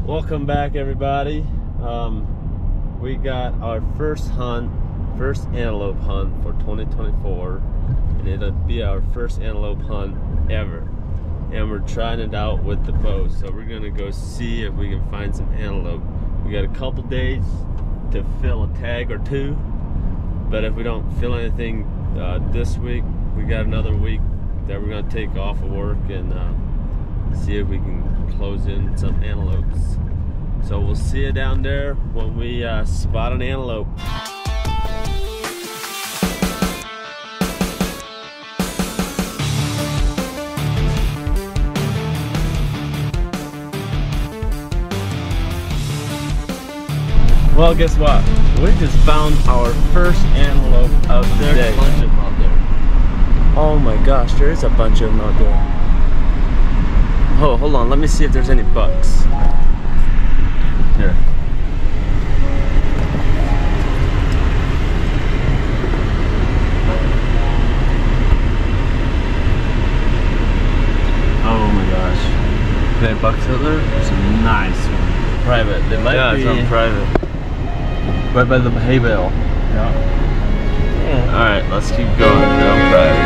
Welcome back, everybody. We got our first antelope hunt for 2024, and it'll be our first antelope hunt ever. And we're trying it out with the bow, so we're gonna go see if we can find some antelope. We got a couple days to fill a tag or two, but if we don't fill anything this week, we got another week that we're gonna take off of work and see if we can close in some antelopes. So we'll see you down there when we spot an antelope. Well, guess what? We just found our first antelope of the day. There's a bunch of them out there. Oh my gosh, there is a bunch of them out there. Oh, hold on, let me see if there's any bucks. Here. Oh my gosh. Okay, bucks out there? Some nice one. Private. They might be. It's on private. Right by the hay bale. Yeah. Alright, let's keep going down private.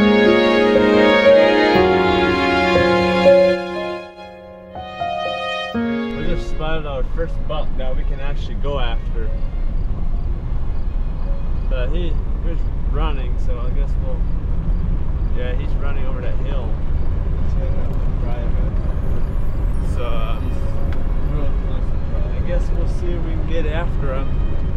Spotted our first buck that we can actually go after. But he was running, so I guess we'll. Yeah, he's running over that hill. So I guess we'll see if we can get after him.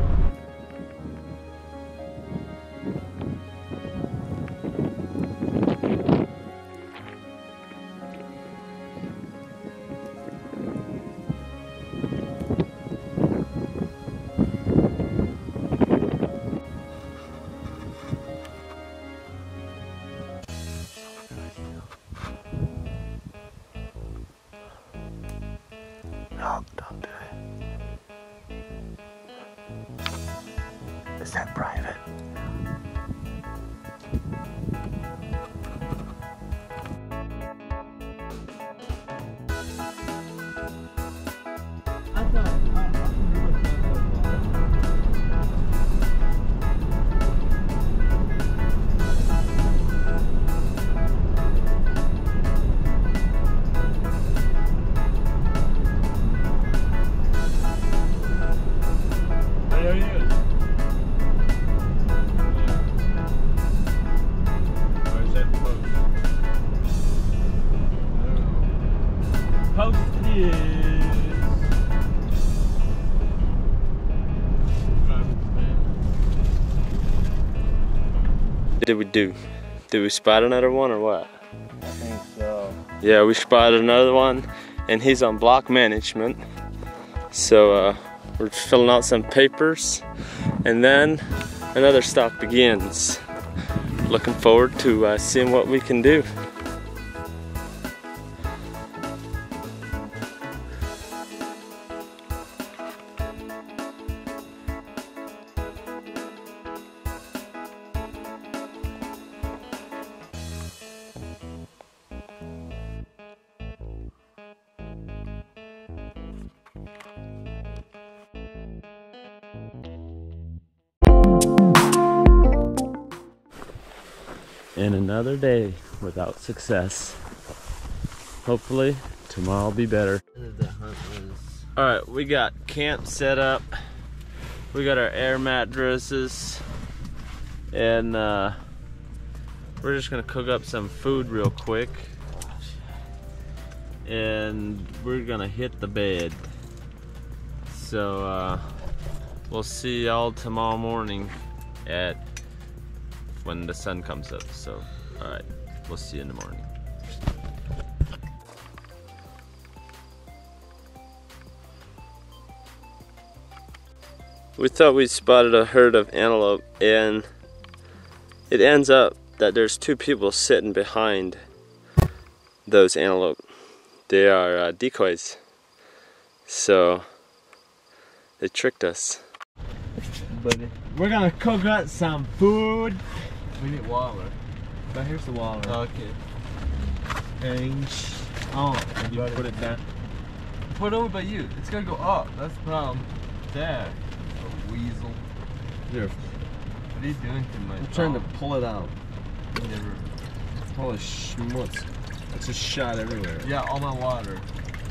No, don't do it. Is that private? Did we do? Did we spot another one or what? I think so. Yeah, we spotted another one, and he's on block management. So we're filling out some papers, and then another stalk begins. Looking forward to seeing what we can do. And another day without success. Hopefully tomorrow will be better. Alright, we got camp set up. We got our air mattresses. And we're just gonna cook up some food real quick. And we're gonna hit the bed. So we'll see y'all tomorrow morning at when the sun comes up. So alright, we'll see you in the morning. We thought we spotted a herd of antelope, and it ends up that there's two people sitting behind those antelope. They are decoys. So they tricked us. Buddy, we're gonna cook up some food. We need water. But here's the water. Okay. And Oh, and you put it down. Put it over by you. It's gotta go up. That's the problem. There. A weasel. Here. What are you doing to my I'm trying to pull it out. Never. Holy schmutz. It's just shot everywhere. Yeah, all my water.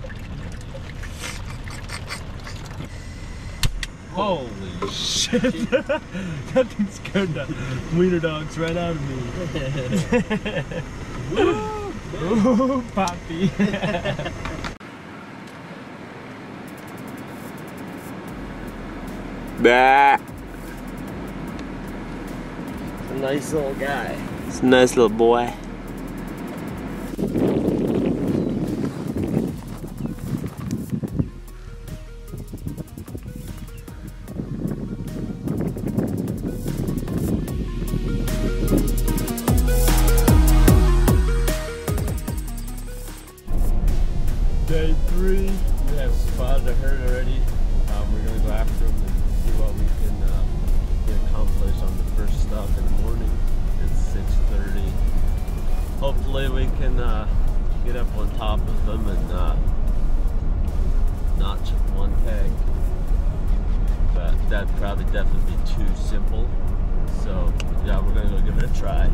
Holy shit. That thing scared the wiener dogs right out of me. Ooh, Poppy. Bah. It's a nice little guy. It's a nice little boy. Day 3, we have spotted a herd already. We're going to go after them and see what we can accomplish on the first stop in the morning. It's 6:30. Hopefully we can get up on top of them and notch one tag. But that'd probably definitely be too simple. So yeah, we're going to go give it a try.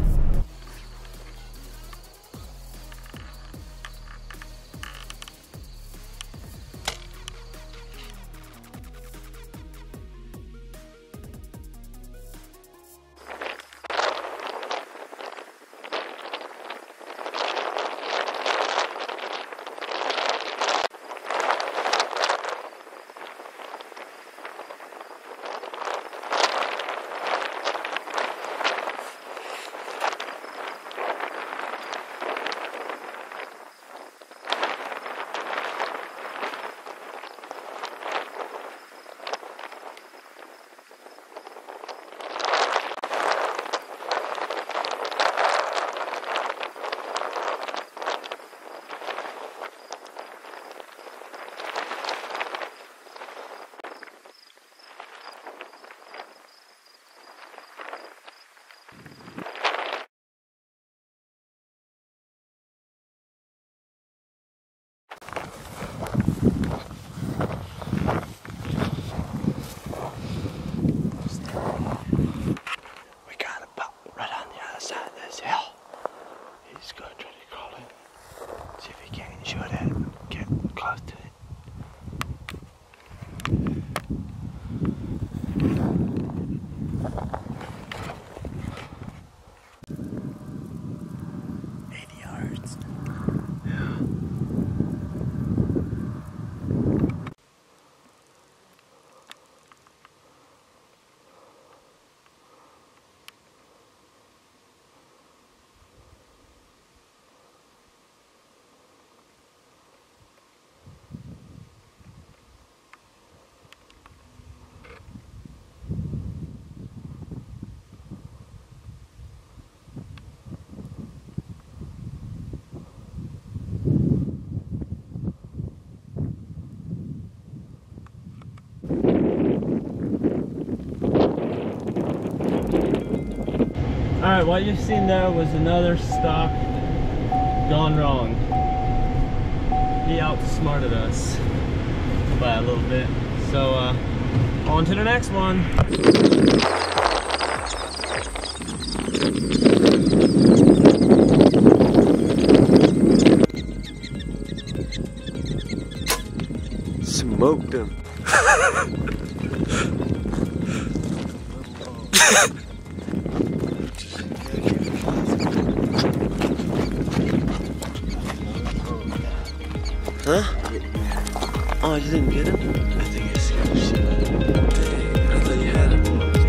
Alright, what you've seen there was another stock gone wrong. He outsmarted us by a little bit. So, on to the next one. Smoked him. Huh? Oh, you didn't get him? I think I scared the shit out of him. Dang, I thought you had him.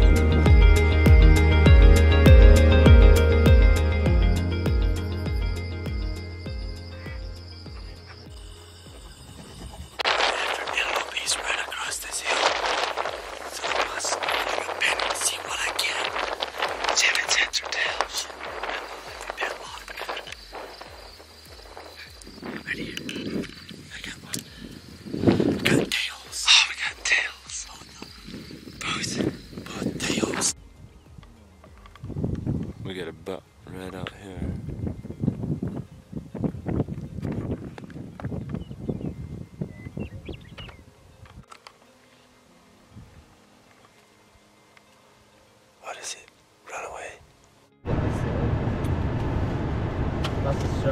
He's right across this hill. So I must go a bend and see what I can. Jam its heads or tails. Padlock. Right here. I got one. Got tails.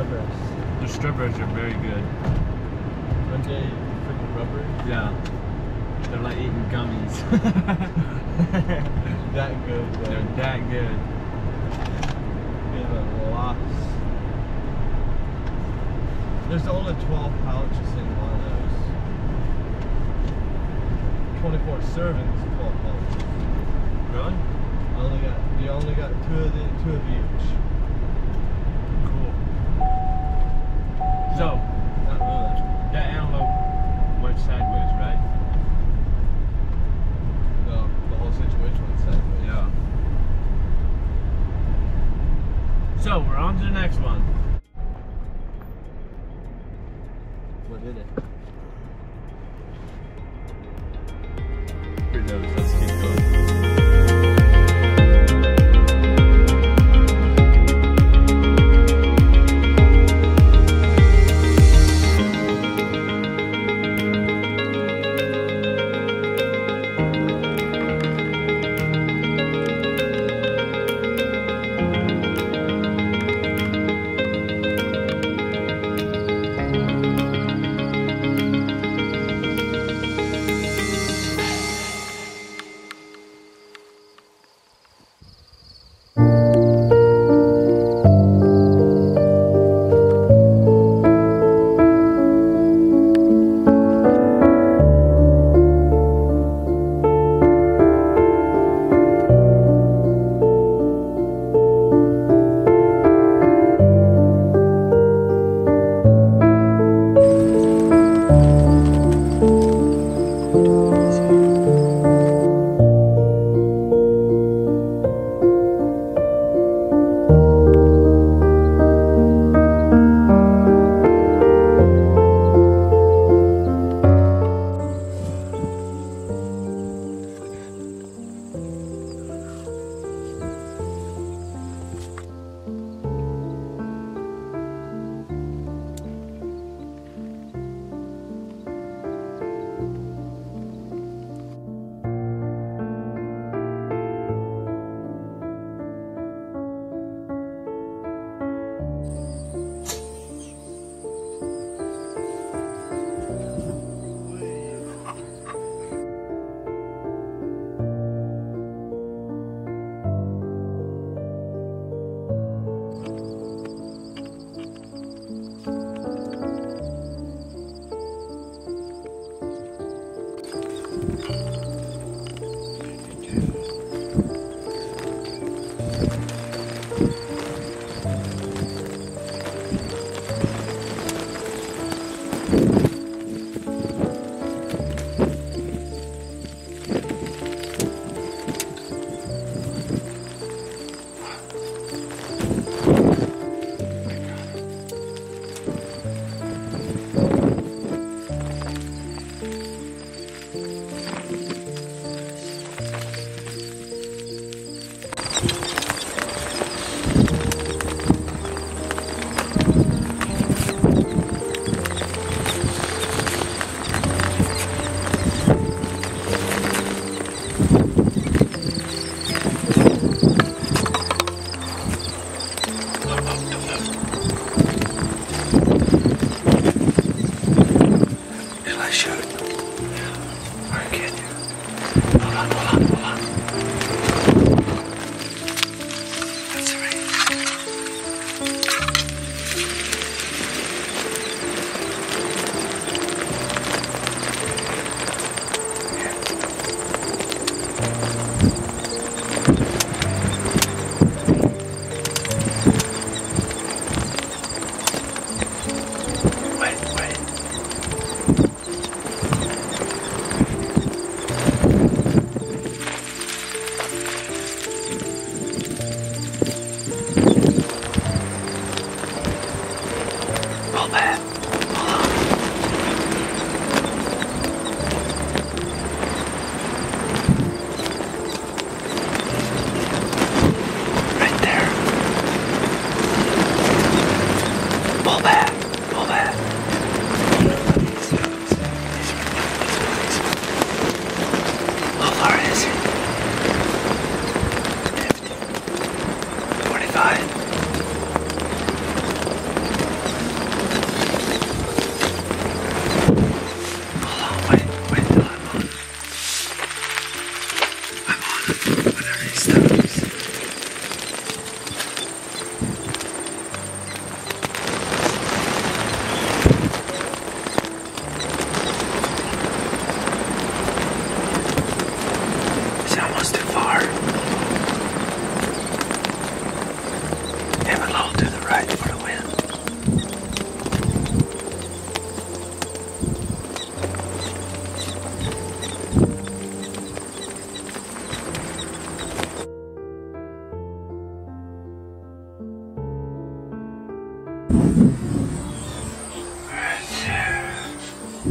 strippers. The strippers are very good. Aren't they freaking rubber? Yeah. They're like eating gummies. That good, though. They're that good. Give a loss. There's only 12 pouches in one of those. 24 servings, 12 pouches. Really? You only got two of each. Cool. So, Not really. that antelope went sideways, right? No, the whole situation went sideways. Yeah. So, we're on to the next one. What did it? Who knows? Let's keep going.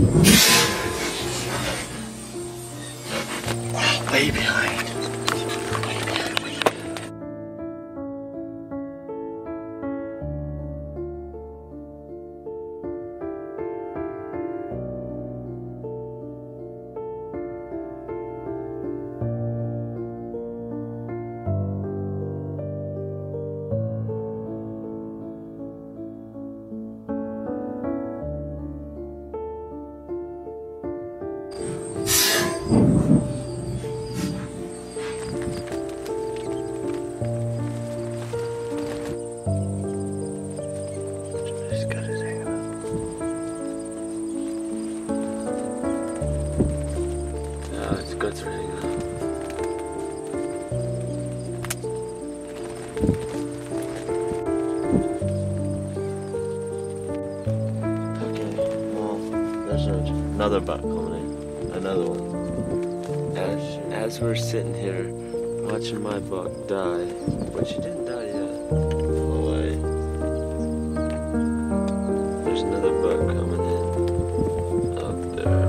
Way behind. Guts are hanging out. Okay, well, there's another buck coming in. Another one. As we're sitting here watching my buck die, but she didn't die yet. Away. There's another buck coming in up there.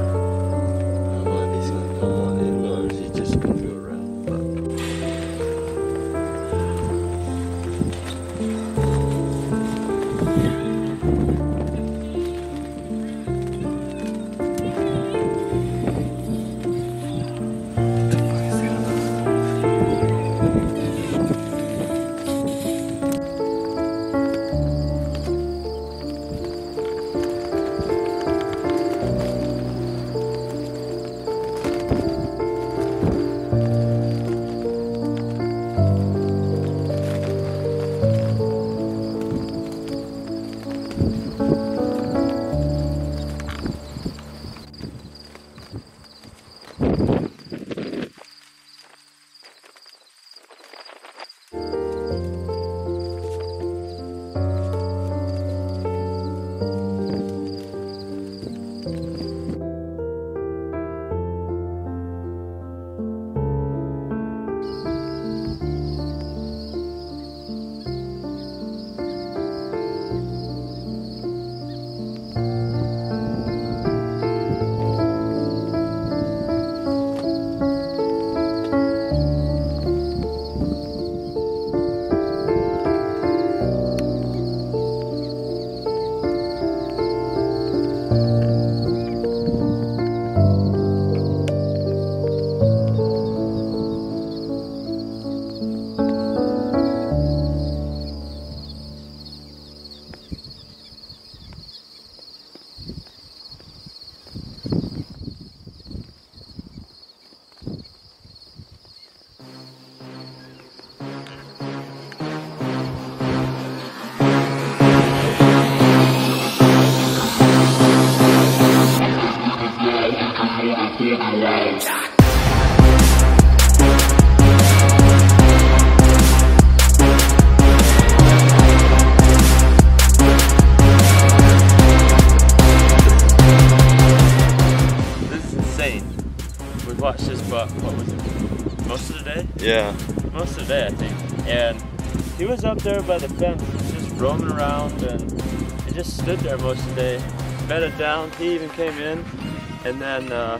We watched this buck, what was it, most of the day? Yeah. Most of the day, I think. And he was up there by the fence, just roaming around, and he just stood there most of the day. Bedded down, he even came in, and then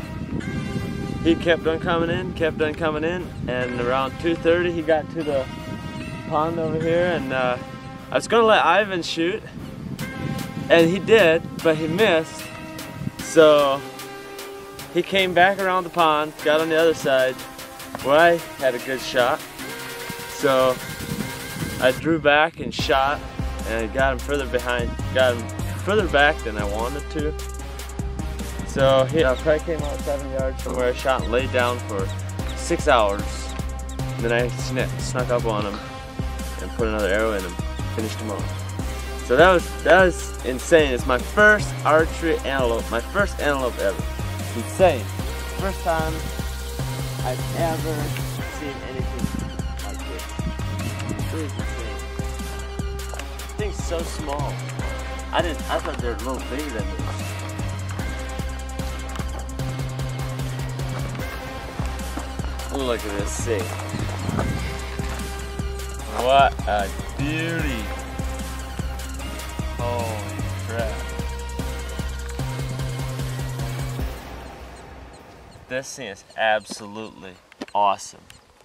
he kept on coming in, and around 2:30 he got to the pond over here, and I was gonna let Ivan shoot, and he did, but he missed, so he came back around the pond, got on the other side, where I had a good shot, so I drew back and shot, and I got him further behind, got him further back than I wanted to. So he probably came out 7 yards from where I shot and laid down for 6 hours. And then I snuck up on him and put another arrow in him, finished him off. So that was insane. It's my first archery antelope, my first antelope ever. Insane. First time I've ever seen anything like this. It is insane. This thing's so small. I thought they were a little bigger than this. Look at this thing. What a beauty. Holy crap. This thing is absolutely awesome.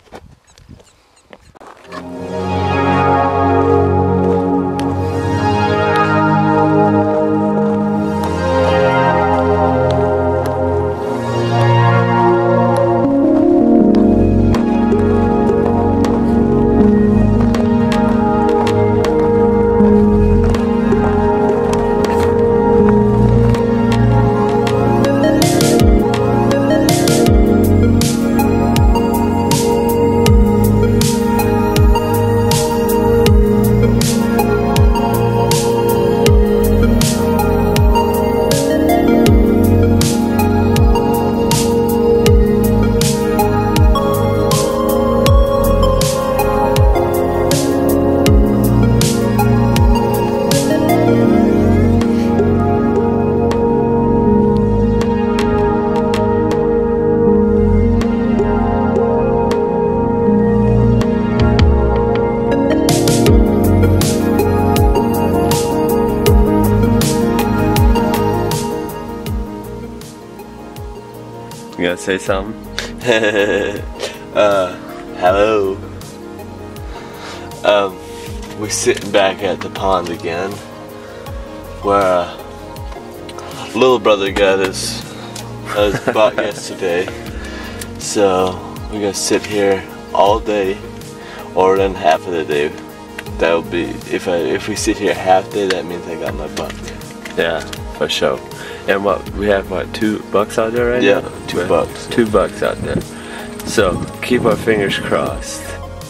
You gotta say something? Hello. We're sitting back at the pond again, where little brother got his butt yesterday. So we're gonna sit here all day, or then half of the day. That'll be if we sit here half day, that means I got my buck. Yeah, for sure. And we have 2 bucks out there right now? Yeah, 2 bucks. 2 bucks out there. So keep our fingers crossed.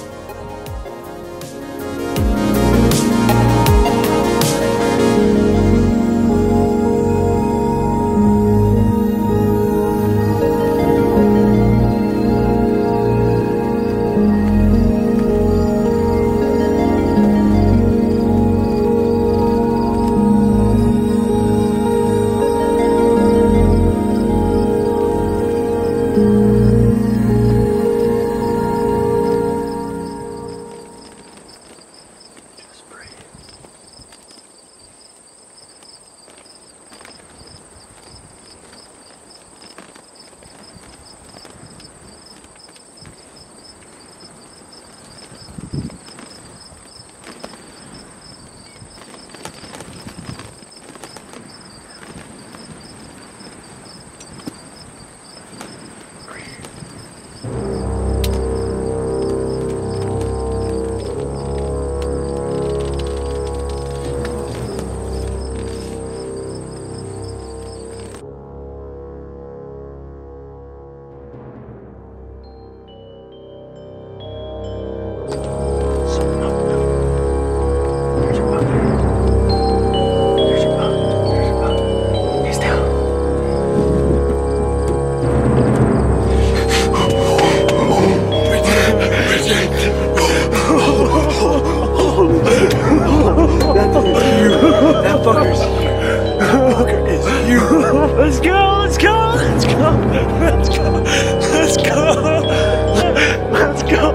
Let's go, let's go, let's go, let's go, let's go, let's go.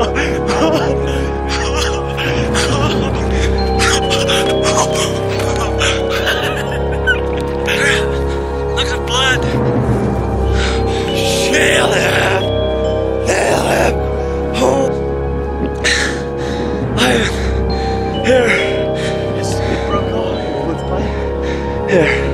Look at the blood. Nail him. Nail him. Oh. Here. It broke off. Here.